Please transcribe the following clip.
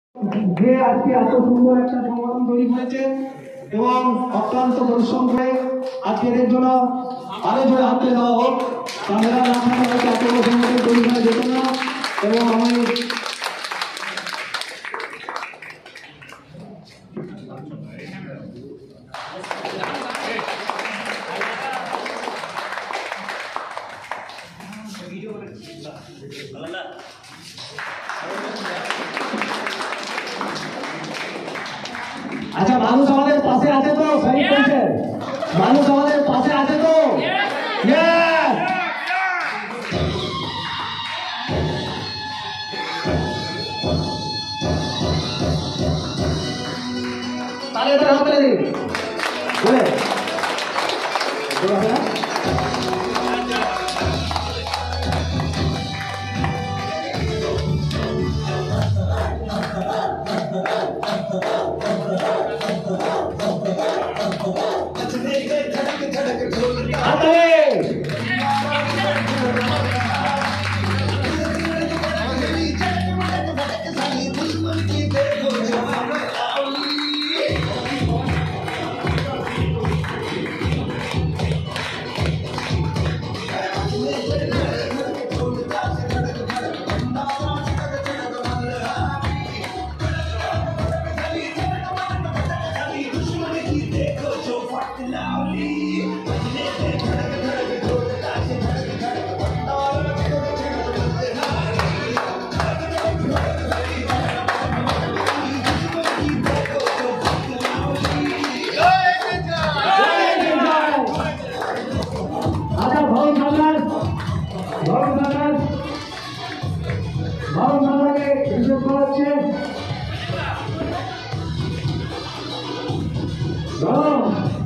যে আজকে এত সুন্দর একটা সংগঠন তৈরি করেছে এবং অত্যন্ত পরিশ্রম করে আজকের এর জন্য আরো জোরে হাত তালি দেওয়া হোক। তারা না থাকলে হয়তো এত বড় সংগঠন তৈরি করা যেত না। এবং আমি আচ্ছা, মানুষ আমাদের পাশে আছে তো? মানুষ আমাদের পাশে আছে তো? তাহলে এটা হাত তালি দিন বলে ভারত